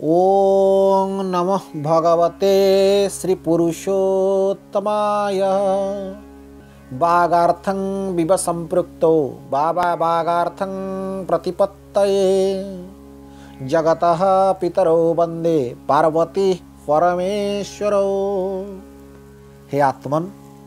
ओं नमः भगवते श्री पुरुषोत्तमाय बागार्थं विव संपृक्तो बागार्थं प्रतिपत्तये जगतः पितरो वंदे पार्वती परमेश्वरो। हे आत्मन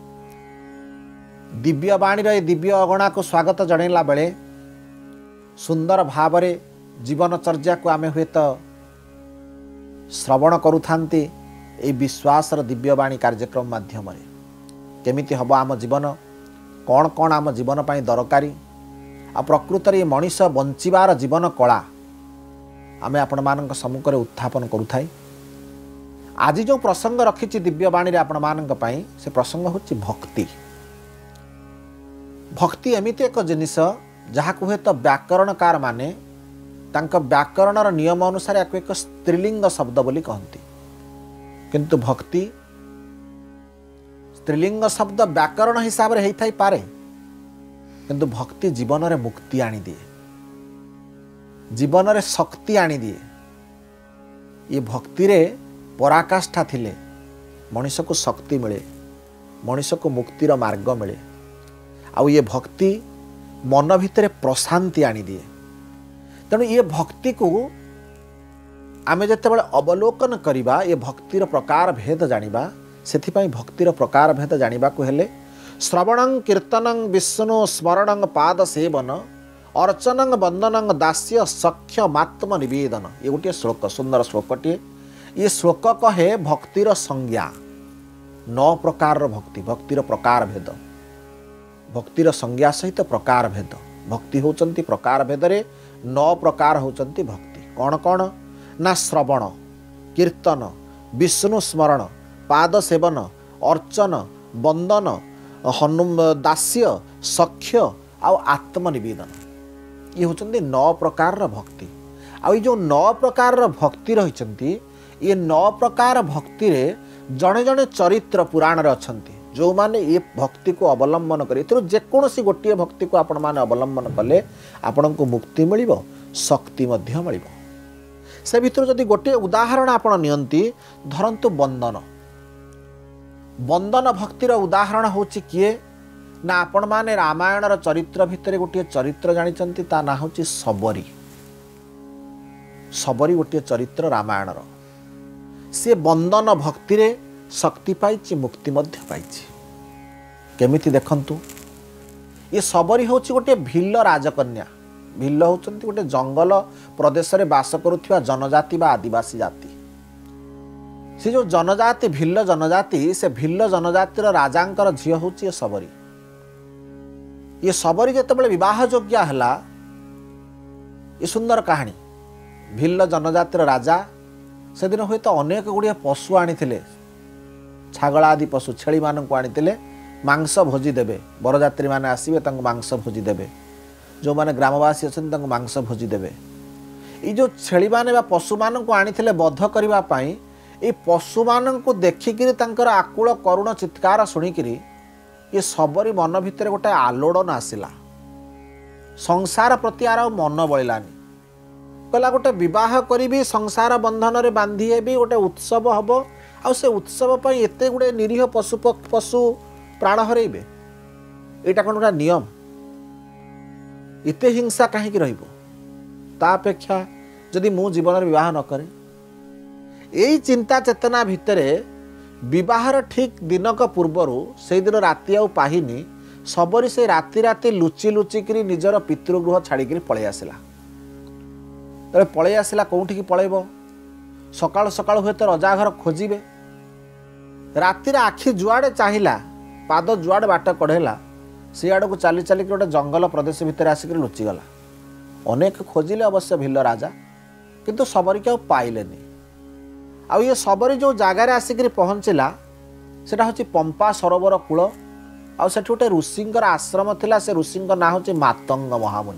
दिव्यवाणी दिव्य अगणा को स्वागत जनइला बेले सुंदर भावरे जीवनचर्या को आमे हुए तो श्रवण करुथांती ए विश्वासर दिव्यवाणी कार्यक्रम माध्यम केमिति हब आम जीवन कौन कौन आम जीवन पाई दरकारी आ प्रकृत ये मनीष बंचिबार जीवन कला आमे आपण मानक सम्मुख रे उत्थापन करुथाई। आज जो प्रसंग रखी दिव्यवाणी रे आपण मानक पाई से प्रसंग होची भक्ति। भक्ति एमिति एक जिनिस जहाको हुए तो व्याकरणकार माने तांका व्याकरणर नियम अनुसार एक स्त्रीलिंग शब्द बोली कहती, किंतु भक्ति स्त्रीलिंग शब्द व्याकरण हिसाब रे हेई पारे, किंतु भक्ति जीवन रे मुक्ति आनी दिए, जीवन रे शक्ति आनी दिए। ये भक्ति रे पराकाष्ठा थिले मनुष्य को शक्ति मिले, मनुष्य को मुक्तिर मार्ग मिले। आउ ये भक्ति मन भितर प्रशांति आनी दिए। तेणु ये भक्ति को आमे जेतेबेले अवलोकन करिबा, ये भक्तिर प्रकार भेद जानिबा, सेथिपाई भक्तिर प्रकार भेद जानिबा को हेले श्रवणं कीर्तनं विष्णु स्मरणं पाद सेवन अर्चनं वंदनं दास्य सख्यमात्म निवेदन। ये गोटे श्लोक, सुंदर श्लोकटे। ये श्लोक कहे भक्तिर संज्ञा 9 प्रकार भक्ति, भक्तिर प्रकार भेद, भक्तिर संज्ञा सहित प्रकार भेद। भक्ति होचंती प्रकार भेद रे 9 प्रकार होचंती भक्ति। कौन कौन ना श्रवण कीर्तन विष्णु स्मरण पाद सेवन अर्चन वंदन दास्य सख्य आउ आत्मनिवेदन। ये होचंती 9 प्रकार भक्ति। आ जो 9 प्रकार भक्ति रही, ये 9 प्रकार भक्ति रे जड़े जड़े चरित्र पुराण रे अछंती जो माने ये भक्ति को अवलंबन करे। जेकोसी गोटे भक्ति को आपण माने अवलंबन कले आपण को मुक्ति मिलिबो, शक्ति मध्य मिलिबो। से भितर जदि गोटे उदाहरण आपण नियंती, धरंतु वंदन। वंदन भक्तिर उदाहरण होची किए ना आपण माने रामायणर चरित्र भितर गोटे चरित्र जानिचंती, ता ना होची सबरी। सबरी गोटे चरित्र रामायणर। से वंदन भक्ति रे शक्ति पाइछि, मुक्ति मध्य पाइछि। केमिति देखंतु, ये सबरी होछि गोटे भिल्ल राजकन्या। भिल्ल होचंती गोटे जंगल प्रदेश रे बास करुथिबा जनजाति बा आदिवासी जाति। से जो जनजाति भिल्ल जनजाति, से भिल्ल जनजातिर राजांकर झियो होछि ये सबरी। ये सबरी जेतेबेले विवाह योग्य हला, ये सुंदर कहानी। भिल्ल जनजातिर राजा से दिन हुए तो अनेक गुड़िया पशु आनी, छागला आदि पशु छेली मान को आनी मांस भोजी देवे। बरजात्री माने आसीबे तांको मांस भोजी देवे, जो माने ग्रामवासी अछन तांको मांस भोजी देवे। ये जो छेली माने बा पशु मान को आनी बध करबा पई, ए पशु मान को देखिकिरी तांकर आकुल करुण चित्कार सुनिकिरी ये सबरी मन भितर गोटे आलोड़न आसिला। संसार प्रति आर मन बळिलानी। कहला गोटे विवाह करी संसार बंधन रे बांधी हेबी, गोटे उत्सव हम आ से उत्सव पर एते गुड़े निरीह पशु पशु प्राण हरइबे। एटा कोन गोटा नियम? एते हिंसा कहीं रहिबो? ता अपेक्षा जदि मु जीवन विवाह न करे, यही चिंता चेतना भितरे विवाहर ठीक दिनक पूर्वरु से दिन राति आउ पाहिनी सबरी से राति राति लुचि लुचिकी निजर पितृगृह छाड़िकी पलि आसला। तबे पलि आसला कोउठी की पळेबो? सकाळ सकाळ हुए तो रजा घर खोजिबे। राति आखि जुआड़े चाहिला, पाद जुआड़े बाट कढ़ेला, से आड़ को चली चलिक गोटे जंगल प्रदेश भितर आसिक लुचिगला। अनेक खोजिले अवश्य भिल्ल राजा, किंतु सबरी के पाइलेनी। आ ये सबरी जो जगार आसिक पहुँचला सेटा होची पंपा सरोवर कूल। आ सेठी गोटे ऋषिंकर आश्रम थिला, से ऋषिंकर ना होची मातंग महामुनि।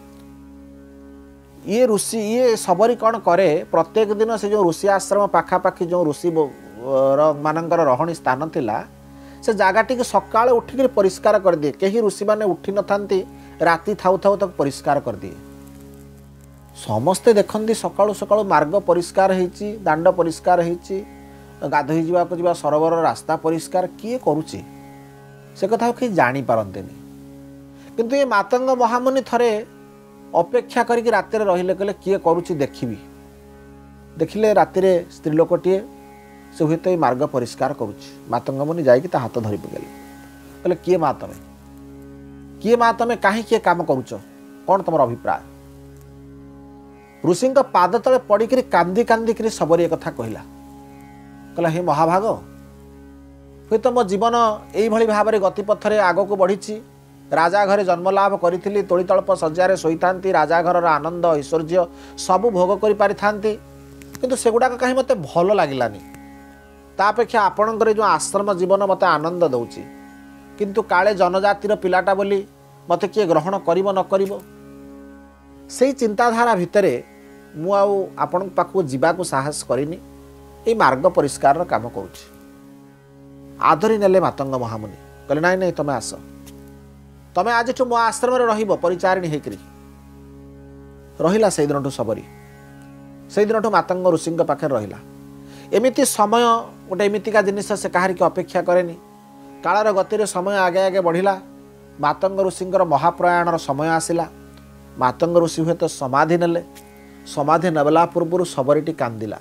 ये ऋषि ये सबरी कौन करे, प्रत्येक दिन से जो ऋषि आश्रम पाखापाखि जो ऋषि मानकर रहणी स्थान थिला, से जगाटी के सकाळ उठिक परिष्कार कर दिए। कहीं ऋषि माने उठी न थांती, राति थाउ थाउ तक परिष्कार कर दिए। समस्ते देखती सकाळु सकाळु मार्ग परिष्कार होईची दांड परिष्कार होईची गाधोई जावाक जा सरोवर रास्ता परिष्कार किए करुचे से कथा कि जानी पारंतेनी किंतु ये मातंग महामुनि थरे अपेक्षा करिक राति रहिले कहले किए करुची देखिबी देखिले राति स्त्री लोकटीए से हुए तो मार्ग परिष्कार करुची मातंग मुनि जाइक ता हाथ धरि पकेले कहले किए माँ तमे कहीं किए काम करुच कौन तुम अभिप्राय ऋषि पाद तले पड़िक कांदी कांदिक सबरी एक कथा कहला कहला हे महाभाग हुए तो मो जीवन यही भाव में गतिपथरे आग को बढ़ी राजा घरे जन्मलाभ करी तोड़ीतल्प शज्या शोता राजा घर आनंद ऐश्वर्य सबू भोग कर पारि किंतु सेगुड़ाक कहीं मत भल लगिलानी तापेक्षा आपणकर जो आश्रम जीवन मत आनंद दौची किंतु काले जनजातिर पिलाटा बोली मत किए ग्रहण करिब न करिब से चिंताधारा भितरे मु आपण पाखु जीवाकू साहस करिनी ये मार्ग परिष्कार काम करुच्ची आदरी नेले मातंग महामुनि कहले नाई नाई तमे आस तमे आज मो आश्रम रहिब परिचारिणी होकर रहिला से दिन सबरी से दिन मातंग ऋषि पाखे रहिला एमिति समय गोटे एमितिका जिनिस से कहार की अपेक्षा करेनी कालर गतिर समय आगे आगे बढ़िला मातंग ऋषिंकर महाप्रयाणर समय आसिला मातंग ऋषि हुए तो समाधि नेले समाधि नेला पूर्व सबरीटी कांदिला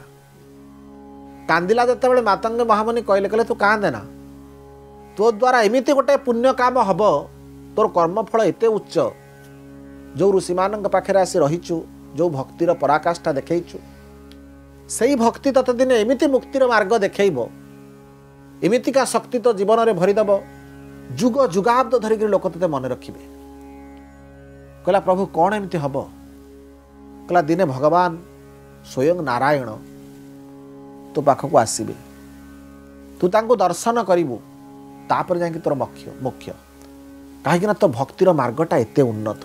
कांदिला जिते मातंग महामुनि कहले कहले तू कांदेना तो द्वारा एमिति गोटे पुण्य काम हब तोर कर्मफल एते उच्च जो ऋषि मान पाखे आसी रहीचु जो भक्तिर पराकाष्ठा देखैचु से भक्ति तत दिन एमिति मुक्तिर मार्ग देखैब एमितिका शक्ति तो जीवन में भरीदब जुग जुगाब्द धरिक लोक ते मन रखिबे कहला प्रभु कौन एमती हम कहला दिने भगवान स्वयं नारायण तो पाखक आसबे तू तांको दर्शन करिबु तापर जाके तोर मुख्य मुख्य कहीं तो भक्तिर मार्गटा एते उन्नत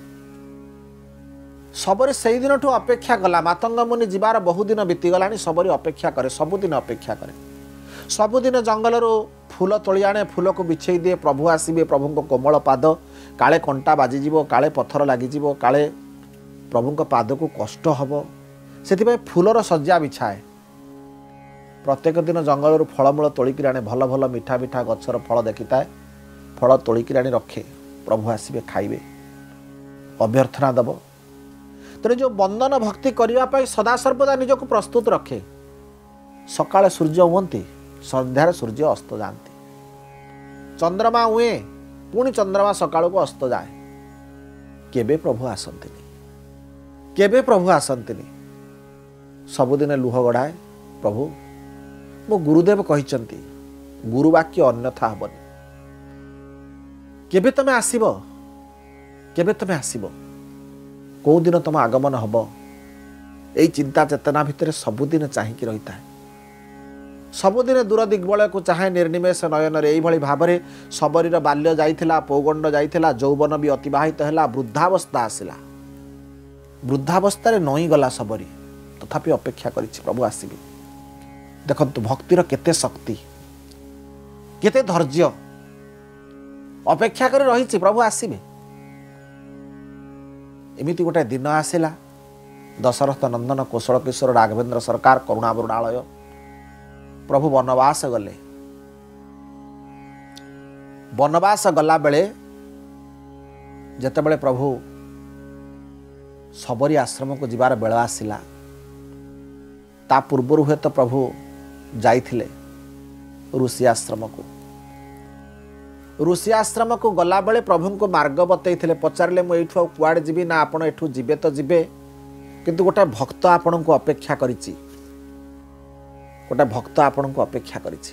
सबरी से दिन अपेक्षा कला मातंग मुनि जीवार बहुदिन बीतीगला सबरी अपेक्षा करे सबुदिन अपेक्षा करे सबुदिन जंगल फूल तोली आने फूल को बिछे दिए प्रभु आसबे प्रभु को कोमल पाद काले कंटा बाजिजीव काले पत्थर लगिजीव काले प्रभु पाद को कष्ट हम से फूलर सज्जा बिछाए प्रत्येक दिन जंगल फलमूल तोलिक आने भल भल मिठा मिठा गछर फल देखी थाए फल तोलिक आनी रखे प्रभु आसबे खाइबे अभ्यर्थना दब तेणु जो बंदन भक्ति करने सदा सर्वदा निजक प्रस्तुत रखे सकाळे सूर्य उगती संध्यार सूर्य अस्त जाती चंद्रमा उए पुणी चंद्रमा सकाळ को अस्त जाए केबे प्रभु आसंतिनी केबे प्रभु आसंतिनी सबुदिन लुह गढ़ाए प्रभु मो गुरुदेव कहिचंती गुरुवाक्य अन्यथा हबनी केबे तमे आसीबो केबे तमे आसीबो कौ दिन तुम आगमन हब यही चिंता चेतना भितर सबुदिन चाहिकी रही है सबुदिन दूर दिग्बलय को चाहे निर्निमेष नयन यही भाव में सबरीर बाल्य जाइथिला पौगंड जाइथिला यौवन भी अतिबाहित है वृद्धावस्था आसला वृद्धावस्था नई गला सबरी तथापि अपेक्षा करिछि प्रभु आसबे देखंतु भक्तिर केते शक्ति केते धैर्य अपेक्षा कर रही प्रभु आसबे एमिति गोटे दिन आसला दशरथ नंदन कौशल किशोर राघवेंद्र सरकार करुणावरुणालय प्रभु वनवास गले वनवास गला बेले जेतेबेले प्रभु सबरी आश्रम को जीवार बेल आसला ता पूर्वर हुए तो प्रभु जाइथिले ऋषि आश्रम को गला बेले प्रभु को मार्ग बतई पचारे मुझे कुआड़े जीवी ना आपण एठू जीवे तो जीवे किंतु गोटे भक्त आपण को अपेक्षा करिछि गोटे भक्त आपण को अपेक्षा करिछि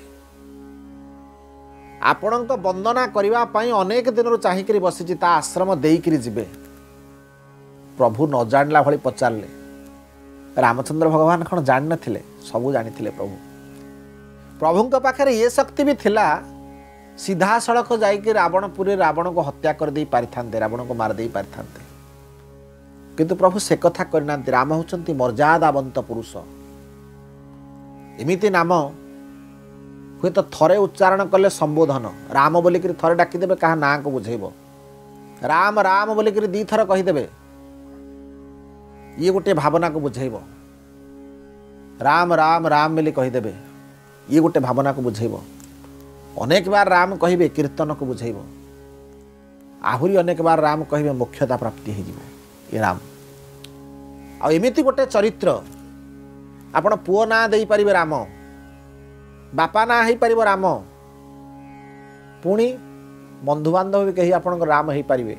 आपण को वंदना करिवा पई अनेक दिन चाहिए बसी आश्रम देकरी जीवे प्रभु न जानला भली पचारे रामचंद्र भगवान कौन जान नथिले सबू जानी प्रभु प्रभु पाखे ये शक्ति भी थिला सीधा सड़क जाइए रावणपुरी रावण को हत्या कर दे पारि थांते रावण को मार दे पारि थांते किंतु प्रभु से कथा करना राम होचंती मर्यादावंत पुरुष एमिति नाम हुए तो थरे उच्चारण कले संबोधन राम बोलिक थरे डाकिदेवे क्या ना को बुझेब राम राम बोलिक दी थर कहीदेवे ये गोटे भावना को बुझेब राम राम राम बोली कहीदेवे ये गोटे भावना को बुझेब अनेक बार राम कहे कीर्तन को बुझेब आहरी अनेक बार राम कहे मोक्षता प्राप्ति हो ये राम आमती गोटे चरित्र आपण पुओ ना दे पारे राम बापा ना हो पार राम पुणी बंधुबांधव भी कहीं आपण राम हो पारे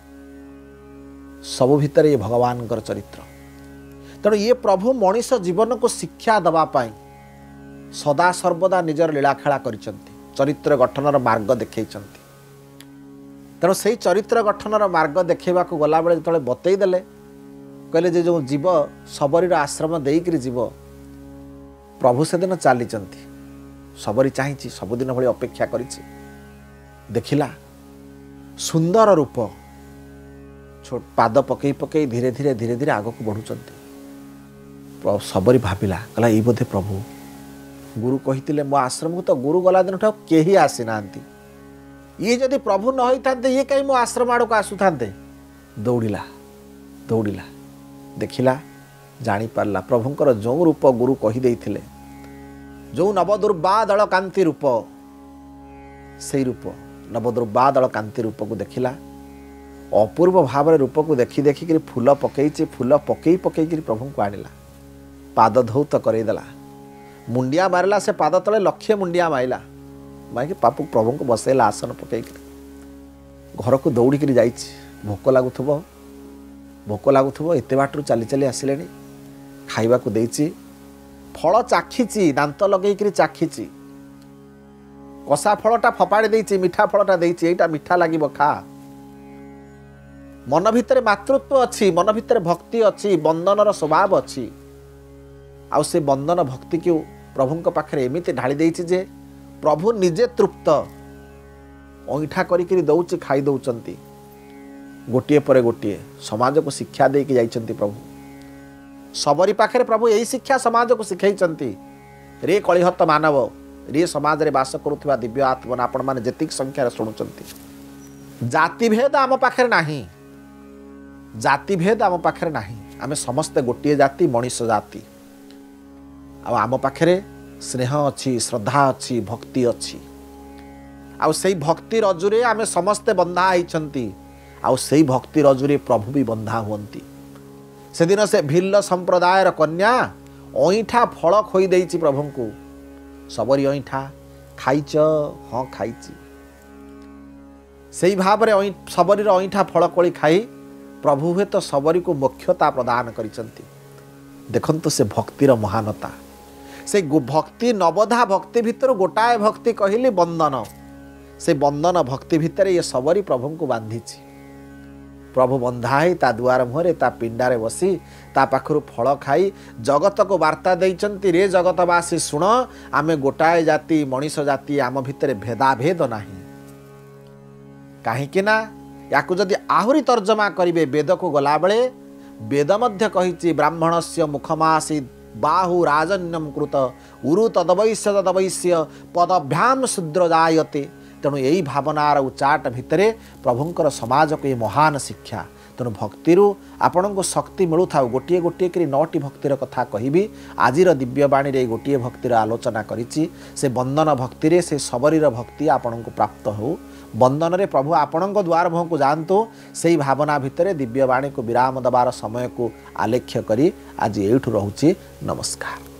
सबु भितर ये भगवान चरित्र तेणु ये प्रभु मनीष जीवन को शिक्षा दवापाई सदा सर्वदा निजर लीलाखेला करिसंती चरित्र गठनर मार्ग देखैचंती तेणु से चरित्र गठनर मार्ग देखा गला बेले जो बतईदेले कहले जे जो जीव सबरी आश्रम देकर जीव प्रभु से दिन चली सबरी चाहिए सबुदिन भली अपेक्षा करिछि देखिला सुंदर रूप पाद पकई पकई धीरे धीरे धीरे धीरे आग को बढ़ुंट सबरी भाविला कहला ये बोधे प्रभु गुरु कही मो आश्रम को तो गुरु गला दिन ठाक केही आसी नांती ये जदि प्रभु न होइथांते ये कहीं मो आश्रम आड़ को आसुथांते दौड़िला दौड़िला देखिला जानी पारला प्रभुंकर जो रूप गुरु कही देइथिले जो नवदुर्बादल कांति रूप से रूप नवदुर्बादल कांति रूप को देखिला अपूर्व भाव रूप को देखी देखिक फूल पकई फूल पकई पकई प्रभु को आनिला पाद धौत करईदेला मुंडिया मारला से पाद तले लक्षे मुंडिया माइला माइक पापु प्रभु को बसैला आसन पकई घर को दौड़िक भोक लगुव एत बाटर चली चली आसिले खाइबा को देइछि फल चाखी दांत लगे चाखी कषा फलटा फपाड़ी देइछि मिठा फलटा देइछि एटा मिठा लागिबो खा मन भितर मातृत्व अच्छी मन भितर भक्ति अच्छी बंदनर स्वभाव अच्छी आउ से बंदन भक्ति को प्रभु पाखे एमती ढाली देइछि जे प्रभु निजे तृप्त अईठा करी दौची खाई दौचंती गोटे पर गोटे समाज को शिक्षा देके जाइछंती प्रभु सबरी पाखे प्रभु यही शिक्षा समाज को शिखैचंती रे कलिहत मानव रे समाज रे वास करुवा दिव्य आत्मा आपण माने जेतिक संख्या शुणुचंती जाति भेद आम पाखे नाही जाति भेद आम पाखे नाही आमे समस्ते गोटे जाति मनीष जाति आम पाखे स्नेह अच्छी श्रद्धा अच्छी भक्ति अच्छी आउ से भक्ति रजुरे आमे समस्ते बंधा होइछंती आउ से भक्ति रजुरे प्रभु भी बंधा हुंती से दिन से भिल्ल संप्रदायर कन्या अईठा फल खोई देइछि प्रभु को सबरी अईठा खाइच हाँ खाइछि से भाव में सबरी अईठा फल कोली खाई प्रभु हे तो सबरी को मोक्षता प्रदान करिसंती देखंतु से भक्तिर महानता से भक्ति नवधा भक्ति भितर गोटाए भक्ति कहली बंदन से बंदन भक्ति भितर ये सबरी प्रभु को बांधिछि प्रभु बंधाई ता दुआर मुहरे ता पिंडारे बसी ता पाखरु फल खाई जगत को वार्ता देइचंती रे जगतवासी सुण आमे गोटाए जाति मनीष जाति आम भितर भेदाभेद नाही कहीं याकु जदि आहुरी तर्जमा करिवे वेद को गला बेले वेद मध्य कहिछि ब्राह्मणस्य मुखमासी बाहु राजन्यम कृत उरु तदवैश्य पदभ्याम शूद्र जायते तेणु यही भावनार उचाट भितरे प्रभुंकर समाज को ये महान शिक्षा तेणु भक्ति आपण को शक्ति मिलू था गोटे गोटे करी 9टी भक्तिर कथा कहिबी आजिर दिव्यवाणी रे गोटे भक्तिर आलोचना करिछि से बंदन भक्ति रे से सबरीर भक्ति आपण को प्राप्त हो बंदन रे प्रभु आपण द्वार मुह को जानतु से भावना भितर दिव्यवाणी को विराम दबार समय को आलेख्य करी आज एठु रहुछि नमस्कार।